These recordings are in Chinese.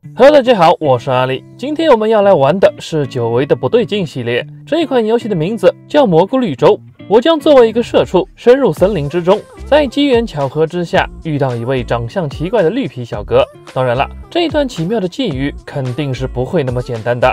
Hello， 大家好，我是阿力。今天我们要来玩的是久违的不对劲系列。这一款游戏的名字叫蘑菇绿洲。我将作为一个社畜，深入森林之中，在机缘巧合之下遇到一位长相奇怪的绿皮小哥。当然了，这一段奇妙的际遇肯定是不会那么简单的。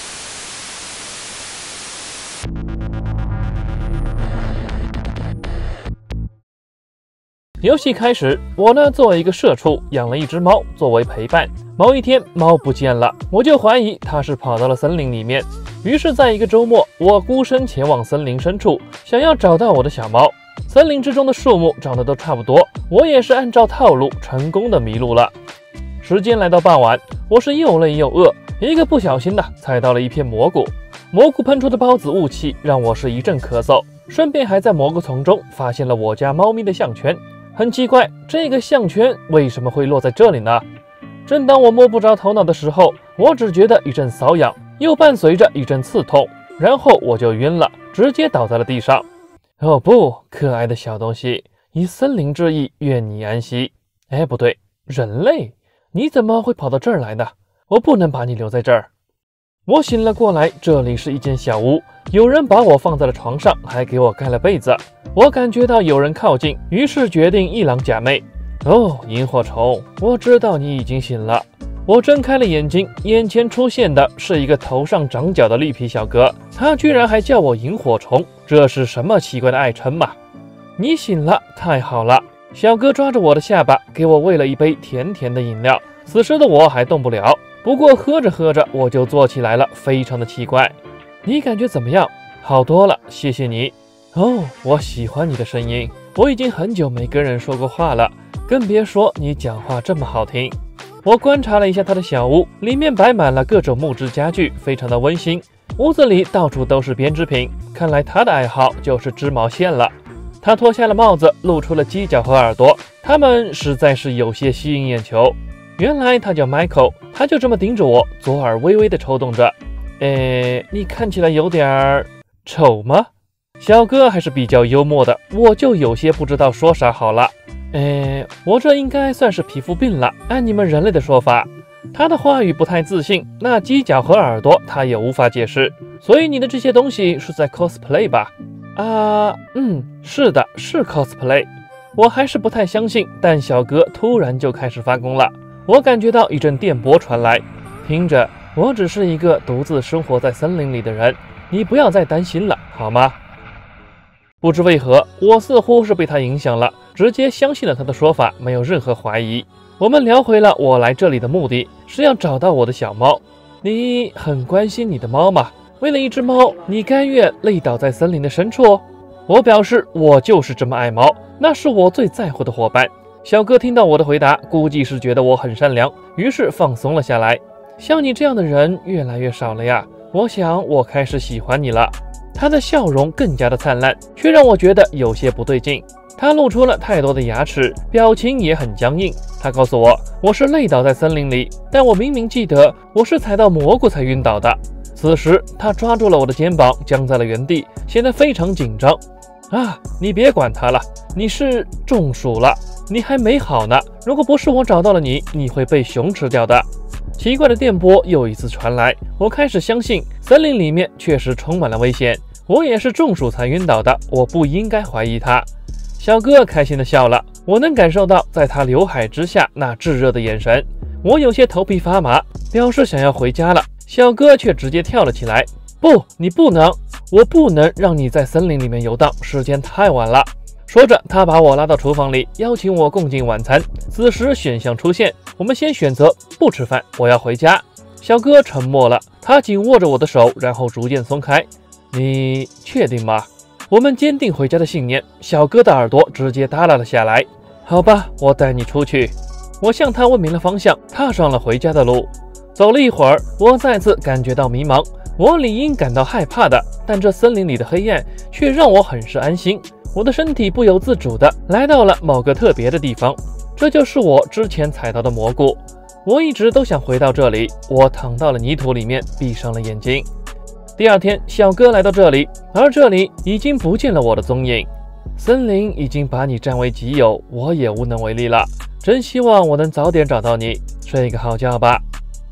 游戏开始，我呢作为一个社畜，养了一只猫作为陪伴。某一天，猫不见了，我就怀疑它是跑到了森林里面。于是，在一个周末，我孤身前往森林深处，想要找到我的小猫。森林之中的树木长得都差不多，我也是按照套路成功的迷路了。时间来到傍晚，我是又累又饿，一个不小心踩到了一片蘑菇，蘑菇喷出的孢子雾气让我是一阵咳嗽，顺便还在蘑菇丛中发现了我家猫咪的项圈。很奇怪，这个项圈为什么会落在这里呢？正当我摸不着头脑的时候，我只觉得一阵瘙痒，又伴随着一阵刺痛，然后我就晕了，直接倒在了地上。哦不，可爱的小东西，以森林之意，愿你安息。哎，不对，人类，你怎么会跑到这儿来呢？我不能把你留在这儿。我醒了过来，这里是一间小屋，有人把我放在了床上，还给我盖了被子。我感觉到有人靠近，于是决定一狼假寐。哦，萤火虫，我知道你已经醒了。我睁开了眼睛，眼前出现的是一个头上长角的绿皮小哥，他居然还叫我萤火虫，这是什么奇怪的爱称嘛？你醒了，太好了。小哥抓着我的下巴，给我喂了一杯甜甜的饮料。此时的我还动不了，不过喝着喝着我就坐起来了，非常的奇怪。你感觉怎么样？好多了，谢谢你。哦，我喜欢你的声音，我已经很久没跟人说过话了，更别说你讲话这么好听。我观察了一下他的小屋，里面摆满了各种木质家具，非常的温馨。屋子里到处都是编织品，看来他的爱好就是织毛线了。他脱下了帽子，露出了犄角和耳朵，他们实在是有些吸引眼球。原来他叫 Michael， 他就这么盯着我，左耳微微的抽动着。你看起来有点丑吗？小哥还是比较幽默的，我就有些不知道说啥好了。我这应该算是皮肤病了，按你们人类的说法。他的话语不太自信，那犄角和耳朵他也无法解释，所以你的这些东西是在 cosplay 吧？是的，是 cosplay。我还是不太相信，但小哥突然就开始发功了。我感觉到一阵电波传来，听着，我只是一个独自生活在森林里的人，你不要再担心了，好吗？不知为何，我似乎是被他影响了，直接相信了他的说法，没有任何怀疑。我们聊回了我来这里的目的，是要找到我的小猫。你很关心你的猫吗？为了一只猫，你甘愿累倒在森林的深处？我表示我就是这么爱猫，那是我最在乎的伙伴。小哥听到我的回答，估计是觉得我很善良，于是放松了下来。像你这样的人越来越少了呀，我想我开始喜欢你了。他的笑容更加的灿烂，却让我觉得有些不对劲。他露出了太多的牙齿，表情也很僵硬。他告诉我，我是累倒在森林里，但我明明记得我是踩到蘑菇才晕倒的。此时他抓住了我的肩膀，僵在了原地，显得非常紧张。你别管他了，你是中暑了，你还没好呢。如果不是我找到了你，你会被熊吃掉的。奇怪的电波又一次传来，我开始相信森林里面确实充满了危险。我也是中暑才晕倒的，我不应该怀疑他。小哥开心地笑了，我能感受到在他刘海之下那炙热的眼神。我有些头皮发麻，表示想要回家了。小哥却直接跳了起来。不，你不能，我不能让你在森林里面游荡，时间太晚了。说着，他把我拉到厨房里，邀请我共进晚餐。此时选项出现，我们先选择不吃饭，我要回家。小哥沉默了，他紧握着我的手，然后逐渐松开。你确定吗？我们坚定回家的信念。小哥的耳朵直接耷拉了下来。好吧，我带你出去。我向他问明了方向，踏上了回家的路。走了一会儿，我再次感觉到迷茫。我理应感到害怕的，但这森林里的黑暗却让我很是安心。我的身体不由自主地来到了某个特别的地方，这就是我之前采到的蘑菇。我一直都想回到这里。我躺到了泥土里面，闭上了眼睛。第二天，小哥来到这里，而这里已经不见了我的踪影。森林已经把你占为己有，我也无能为力了。真希望我能早点找到你，睡个好觉吧。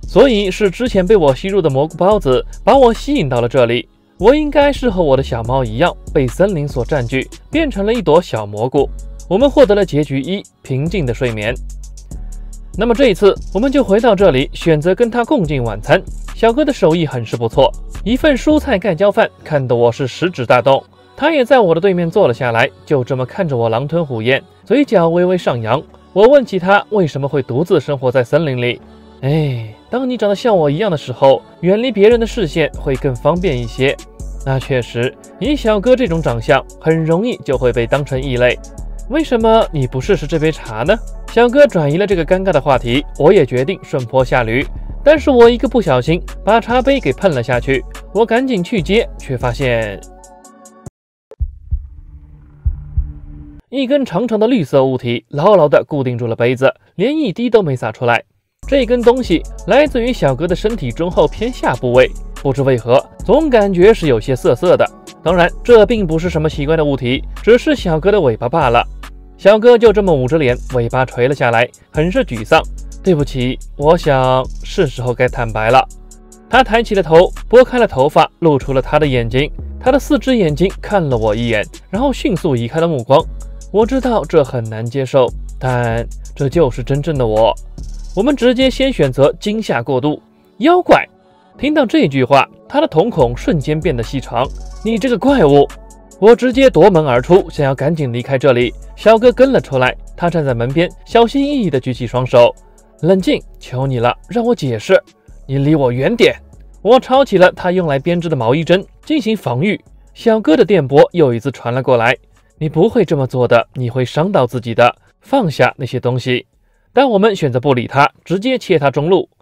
所以是之前被我吸入的蘑菇孢子把我吸引到了这里。我应该是和我的小猫一样，被森林所占据，变成了一朵小蘑菇。我们获得了结局1，平静的睡眠。那么这一次，我们就回到这里，选择跟他共进晚餐。小哥的手艺很是不错，一份蔬菜盖浇饭，看得我是食指大动。他也在我的对面坐了下来，就这么看着我狼吞虎咽，嘴角微微上扬。我问起他为什么会独自生活在森林里。当你长得像我一样的时候，远离别人的视线会更方便一些。那确实，以小哥这种长相，很容易就会被当成异类。为什么你不试试这杯茶呢？小哥转移了这个尴尬的话题，我也决定顺坡下驴。但是我一个不小心把茶杯给碰了下去，我赶紧去接，却发现一根长长的绿色物体牢牢地固定住了杯子，连一滴都没洒出来。这根东西来自于小哥的身体中后偏下部位，不知为何总感觉是有些涩涩的。当然，这并不是什么奇怪的物体，只是小哥的尾巴罢了。小哥就这么捂着脸，尾巴垂了下来，很是沮丧。对不起，我想是时候该坦白了。他抬起了头，拨开了头发，露出了他的眼睛。他的4只眼睛看了我一眼，然后迅速移开了目光。我知道这很难接受，但这就是真正的我。我们直接先选择惊吓过度。妖怪！听到这句话，他的瞳孔瞬间变得细长。你这个怪物！我直接夺门而出，想要赶紧离开这里。小哥跟了出来，他站在门边，小心翼翼地举起双手。冷静，求你了，让我解释。你离我远点！我抄起了他用来编织的毛衣针，进行防御。小哥的电波又一次传了过来。你不会这么做的，你会伤到自己的。放下那些东西。但我们选择不理他，直接切他中路。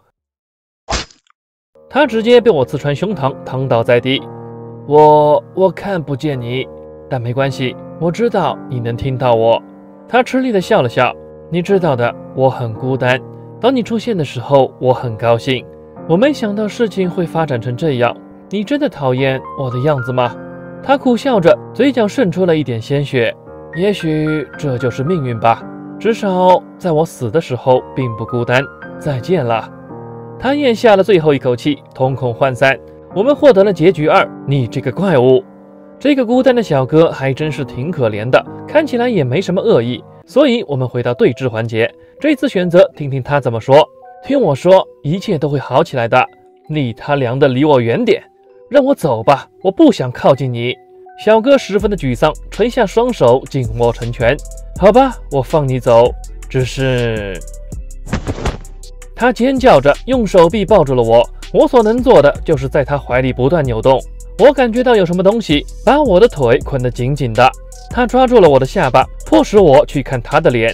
他直接被我刺穿胸膛，躺倒在地。我看不见你，但没关系，我知道你能听到我。他吃力地笑了笑。你知道的，我很孤单。当你出现的时候，我很高兴。我没想到事情会发展成这样。你真的讨厌我的样子吗？他苦笑着，嘴角渗出了一点鲜血。也许这就是命运吧，至少在我死的时候并不孤单。再见了。他咽下了最后一口气，瞳孔涣散。我们获得了结局2，你这个怪物。这个孤单的小哥还真是挺可怜的，看起来也没什么恶意。所以我们回到对峙环节，这次选择听听他怎么说。听我说，一切都会好起来的。你他娘的离我远点，让我走吧，我不想靠近你。小哥十分的沮丧，垂下双手，紧握成拳。好吧，我放你走，只是……他尖叫着用手臂抱住了我，我所能做的就是在他怀里不断扭动。我感觉到有什么东西把我的腿捆得紧紧的。他抓住了我的下巴，迫使我去看他的脸。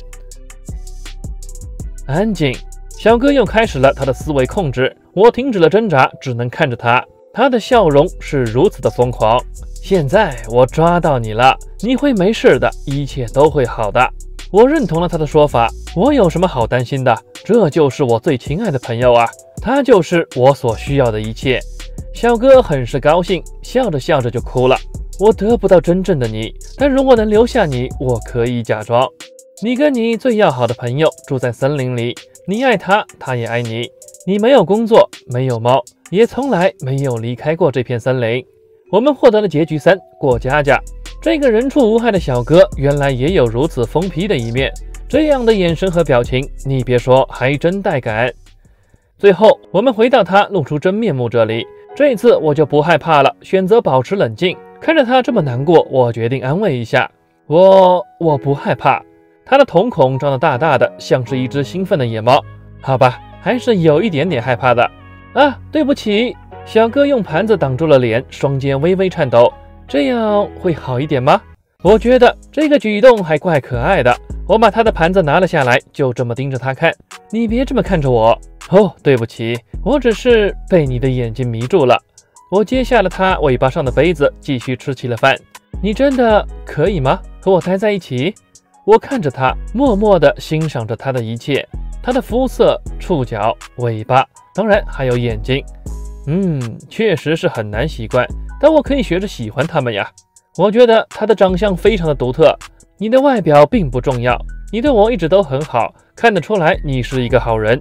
安静。小哥又开始了他的思维控制，我停止了挣扎，只能看着他。他的笑容是如此的疯狂。现在我抓到你了，你会没事的，一切都会好的。我认同了他的说法，我有什么好担心的？这就是我最亲爱的朋友啊，他就是我所需要的一切。小哥很是高兴，笑着笑着就哭了。我得不到真正的你，但如果能留下你，我可以假装。你跟你最要好的朋友住在森林里，你爱他，他也爱你。你没有工作，没有猫，也从来没有离开过这片森林。我们获得了结局3，过家家。这个人畜无害的小哥，原来也有如此疯批的一面。这样的眼神和表情，你别说，还真带感。最后，我们回到他露出真面目这里。这次我就不害怕了，选择保持冷静。看着他这么难过，我决定安慰一下。我不害怕。他的瞳孔张得大大的，像是一只兴奋的野猫。好吧，还是有一点点害怕的。啊，对不起。小哥用盘子挡住了脸，双肩微微颤抖。这样会好一点吗？我觉得这个举动还怪可爱的。我把他的盘子拿了下来，就这么盯着他看。你别这么看着我。哦，对不起，我只是被你的眼睛迷住了。我接下了他尾巴上的杯子，继续吃起了饭。你真的可以吗？和我待在一起？我看着他，默默地欣赏着他的一切，他的肤色、触角、尾巴，当然还有眼睛。确实是很难习惯，但我可以学着喜欢他们呀。我觉得他的长相非常的独特。你的外表并不重要，你对我一直都很好，看得出来你是一个好人。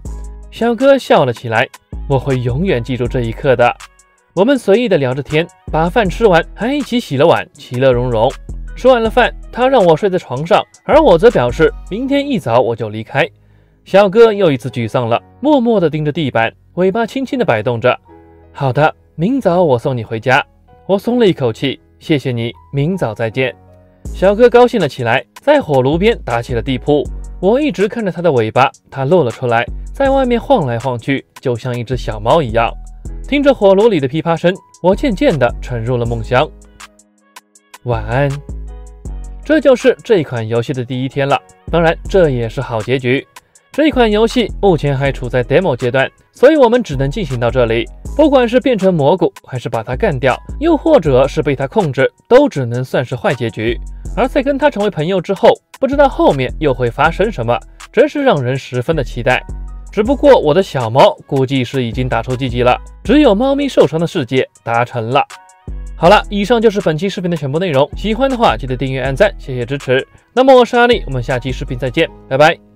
小哥笑了起来，我会永远记住这一刻的。我们随意的聊着天，把饭吃完，还一起洗了碗，其乐融融。吃完了饭，他让我睡在床上，而我则表示明天一早我就离开。小哥又一次沮丧了，默默地盯着地板，尾巴轻轻地摆动着。好的，明早我送你回家。我松了一口气，谢谢你，明早再见。小哥高兴了起来，在火炉边打起了地铺。我一直看着他的尾巴，它露了出来，在外面晃来晃去，就像一只小猫一样。听着火炉里的噼啪声，我渐渐地沉入了梦乡。晚安。这就是这一款游戏的第一天了，当然这也是好结局。这一款游戏目前还处在 demo 阶段，所以我们只能进行到这里。不管是变成蘑菇，还是把它干掉，又或者是被它控制，都只能算是坏结局。而在跟它成为朋友之后，不知道后面又会发生什么，真是让人十分的期待。只不过我的小猫估计是已经打出GG了，只有猫咪受伤的世界达成了。好了，以上就是本期视频的全部内容，喜欢的话记得订阅按赞，谢谢支持。那么我是阿力，我们下期视频再见，拜拜。